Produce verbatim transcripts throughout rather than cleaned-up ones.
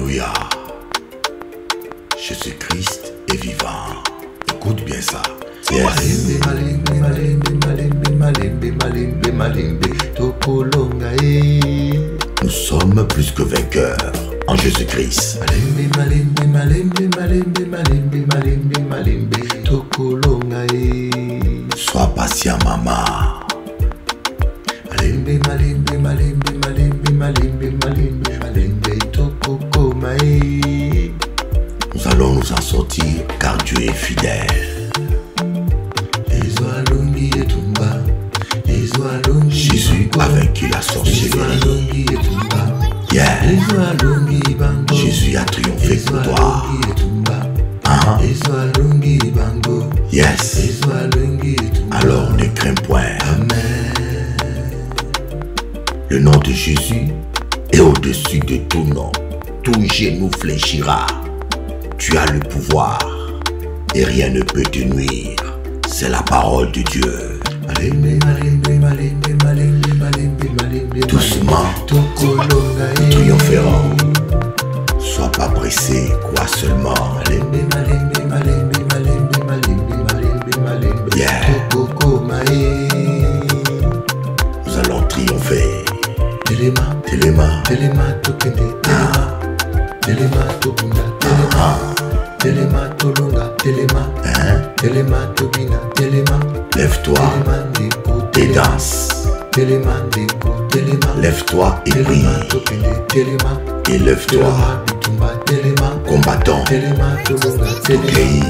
Alléluia. Jésus-Christ est vivant. Écoute bien ça. Yes. Nous sommes plus que vainqueurs en Jésus-Christ. Sois patient, maman. Nous allons nous en sortir car Dieu est fidèle. Jésus a vaincu la sorcellerie. Yeah. Jésus a triomphé pour toi. Uh-huh. Yes. Alors ne crains point. Le nom de Jésus est au-dessus de tout nom. Tout genou fléchira. Tu as le pouvoir et rien ne peut te nuire. C'est la parole de Dieu. Doucement, nous triompherons. Sois pas pressé, crois seulement. Yeah. Nous allons triompher. Téléma, téléma, téléma, téléma, téléma, tolonga, téléma, téléma, tobina, téléma. Lève-toi et danse. Lève-toi et prie. Et lève-toi, combattant, pays.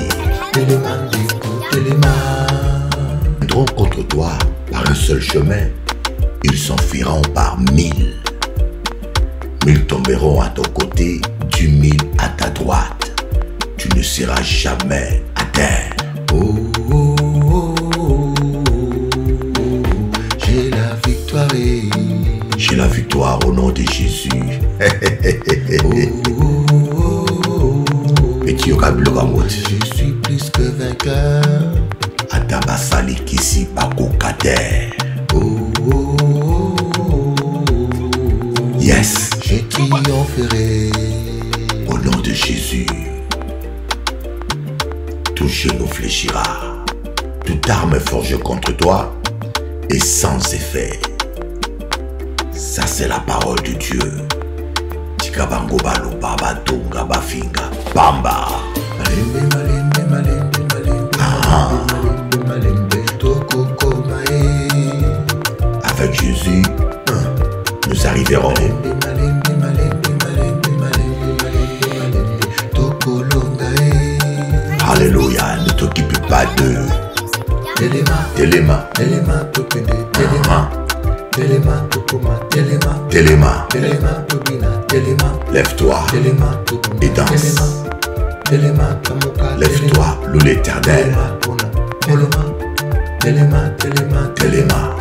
Viendront contre toi par un seul chemin, ils s'enfuiront par mille. Mille tomberont à ton côté, du mille à ta droite. Tu ne seras jamais à terre. Oh, oh, oh, oh, oh. J'ai la victoire. J'ai la victoire au nom de Jésus. Oh, oh, oh, oh, oh. Et tu je suis plus que vainqueur. Atabasali kisi bakokate. Oh, oh, oh, oh. Yes. Je triompherai au nom de Jésus. Tout genou fléchira. Toute arme forgée contre toi est sans effet. Ça c'est la parole de Dieu. Tikabango balo baba tunga bafinga bamba. Ah. Avec Jésus, nous arriverons. Alléluia, ne t'occupe pas d'eux. Téléma, téléma, téléma, téléma, téléma, téléma, téléma, lève-toi et danse. Lève-toi, loue l'Éternel. Téléma, téléma, téléma, téléma.